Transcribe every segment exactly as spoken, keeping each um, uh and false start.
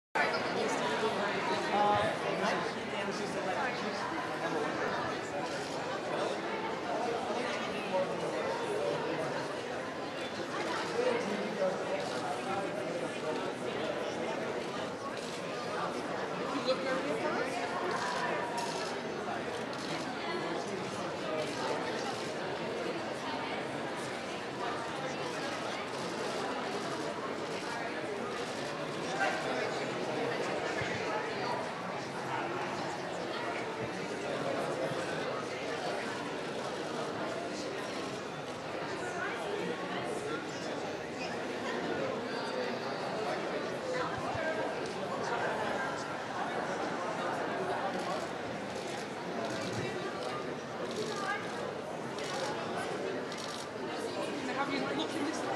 Have you looked in this?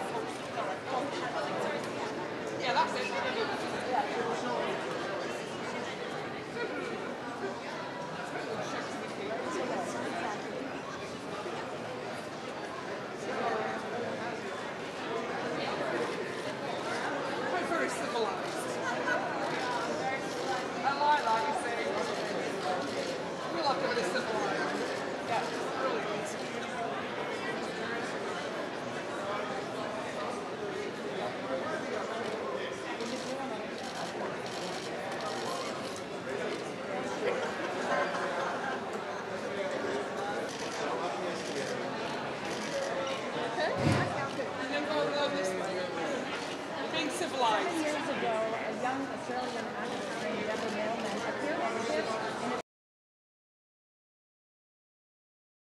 Yeah, that's it. Quite very civilized. I like that, you see. I feel like a bit civilized. Yeah, brilliant. And then go uh, this way. Being civilized. Years ago, a young Australian African rebel mailman appeared on ships in a